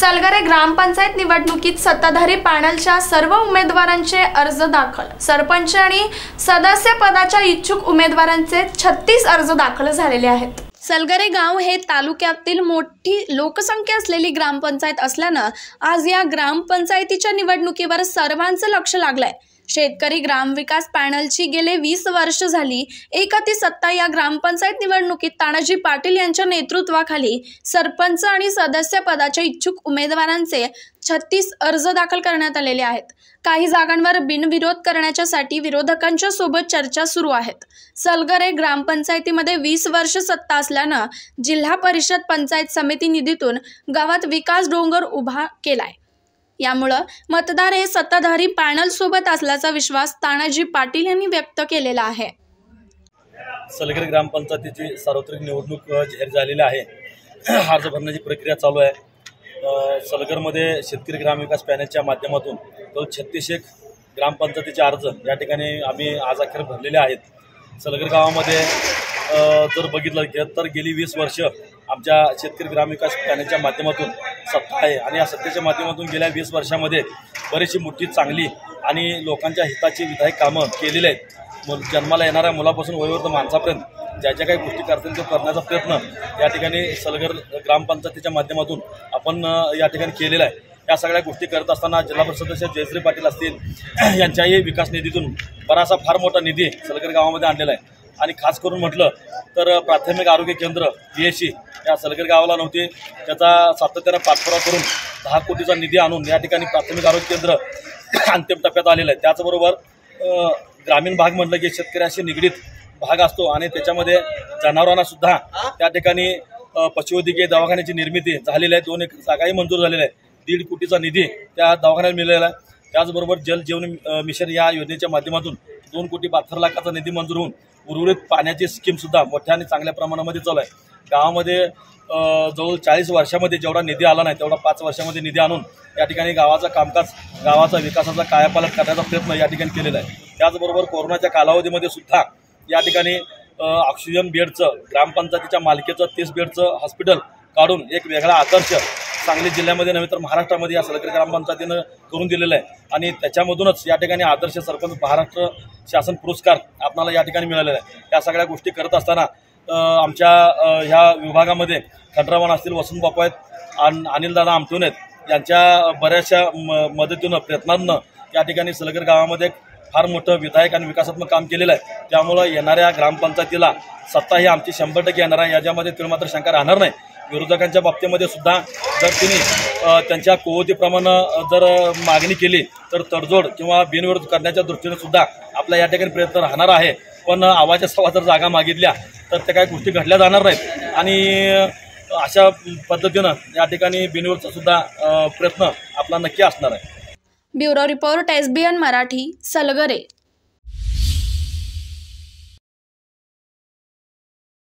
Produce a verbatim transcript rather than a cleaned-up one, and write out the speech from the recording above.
सलगरे ग्रामपंचायत निवडणुकीत सत्ताधारी पॅनलच्या सर्व उमेदवारांचे अर्ज दाखल। सरपंच आणि सदस्य पदाच्या इच्छुक उमेदवारांचे छत्तीस अर्ज दाखल झालेले आहेत। सलगरे गाव हे तालुक्यातील मोठी लोकसंख्या असलेली ग्रामपंचायत असल्याने आज या ग्रामपंचायतीच्या निवडणुकीवर सर्वांचं लक्ष लागलंय। शेतकरी ग्रामविकास पॅनलची गेले वीस वर्ष झाली एकहाती सत्ता या ग्रामपंचायत निवडणुकीत तानाजी पाटील यांच्या नेतृत्वाखाली सरपंच आणि सदस्य पदाच्या इच्छुक उमेदवारांचे छत्तीस अर्ज दाखल करण्यात आलेले आहेत। काही जागांवर बिनविरोध करण्यासाठी विरोधकांच्या सोबत चर्चा सुरू आहेत। सलगरे ग्रामपंचायतीमध्ये वीस वर्ष सत्ता असल्याने जिल्हा परिषद पंचायत समिती निधीतून गावात विकास डोंगर उभा केलाय। यामुळे मतदार हे सत्ताधारी पॅनल सोबत असल्याचा विश्वास तानाजी पाटील यांनी व्यक्त केलेला आहे। सलगरे ग्रामपंचायतीची सार्वत्रिक निवडणूक जाहीर झालेली आहे। अर्ज भरण्याची प्रक्रिया चालू आहे। सलगरमध्ये शेतकरी ग्रामविकास पॅनलच्या माध्यमातून तो छत्तीस एक ग्रामपंचायतीचे अर्ज या ठिकाणी आम्ही आज अखेर भरलेले आहेत। सलगर गावामध्ये जर बघितलं तर गेली वीस वर्ष आमच्या शेतकरी ग्रामविकास पॅनलच्या माध्यमातून सत्ता आहे आणि या सत्तेच्या माध्यमातून गेल्या वीस वर्षामध्ये बरीचशी मोठी चांगली आणि लोकांच्या हिताची विधायक कामं केलेली आहेत। जन्माला येणाऱ्या मुलापासून वयोवृद्ध माणसापर्यंत ज्या ज्या काही गोष्टी करतील तो करण्याचा प्रयत्न या ठिकाणी सलगर ग्रामपंचायतीच्या माध्यमातून आपण या ठिकाणी केलेला आहे। या सगळ्या गोष्टी करत असताना जिल्हा परिषद सदस्य जयश्री पाटील असतील यांच्याही विकास निधीतून बराचसा फार मोठा निधी सलगर गावामध्ये आणलेला आहे। आणि खास करून म्हटलं तर प्राथमिक आरोग्य केंद्र पी एच सी या सलगर गावाला नव्हते, त्याचा सातत्यानं पाठपुरावा करून दहा कोटीचा निधी आणून या ठिकाणी प्राथमिक आरोग्य केंद्र अंतिम टप्प्यात आलेलं आहे। त्याचबरोबर ग्रामीण भाग म्हटलं की शेतकऱ्याशी निगडीत भाग असतो आणि त्याच्यामध्ये जनावरांना सुद्धा त्या ठिकाणी पशुवैद्यकीय दवाखान्याची निर्मिती झालेली आहे। दोन एकर जागाही मंजूर झालेला आहे। दीड कोटीचा निधी त्या दवाखान्याला मिळालेला आहे। त्याचबरोबर जल जीवन मिशन या योजनेच्या माध्यमातून दोन कोटी बहात्तर लाखाचा निधी मंजूर होऊन उर्वरित पाण्याची स्कीम सुद्धा मोठ्या आणि चांगल्या प्रमाणामध्ये चालू आहे। गावामध्ये जवळ चाळीस वर्षामध्ये जेवढा निधी आला नाही तेवढा पाच वर्षामध्ये निधी आणून या ठिकाणी गावाचं कामकाज गावाचा विकासाचा कायापालट करण्याचा प्रयत्न या ठिकाणी केलेला आहे। त्याचबरोबर कोरोनाच्या कालावधीमध्ये सुद्धा या ठिकाणी ऑक्सिजन बेडचं ग्रामपंचायतीच्या मालकीचं तीस बेडचं हॉस्पिटल काढून एक वेगळा आदर्श सांगली जिल्ह्यामध्ये नव्हे तर महाराष्ट्रामध्ये या सलगर ग्रामपंचायतीनं करून दिलेलं आहे आणि त्याच्यामधूनच या ठिकाणी आदर्श सरपंच महाराष्ट्र शासन पुरस्कार आपल्याला या ठिकाणी मिळालेला आहे। या सगळ्या गोष्टी करत असताना आमच्या ह्या विभागामध्ये खंडरावण असतील, वसंत बापू आहेत, अनिलदादा आमटून आहेत, यांच्या बऱ्याचशा म मदतीनं प्रयत्नांनं या ठिकाणी सलगर गावामध्ये फार मोठं विधायक आणि विकासात्मक काम केलेलं आहे। त्यामुळं येणाऱ्या ग्रामपंचायतीला सत्ता ही आमची शंभर टक्के येणार आहे, याच्यामध्ये तिळ मात्र शंका राहणार नाही। विरोधकांच्या बाबतीमध्ये सुद्धा जर तिने त्यांच्या कुवतीप्रमाणे जर मागणी केली तर तडजोड किंवा बिनविरोध करण्याच्या दृष्टीने सुद्धा आपला या ठिकाणी प्रयत्न राहणार आहे। पण आवाजा सवा जर जागा मागितल्या तर त्या काही गोष्टी घडल्या जाणार नाहीत आणि अशा पद्धतीनं या ठिकाणी बिनविरोधचा सुद्धा प्रयत्न आपला नक्की असणार आहे। Bureau report S B N Marathi, Salgare.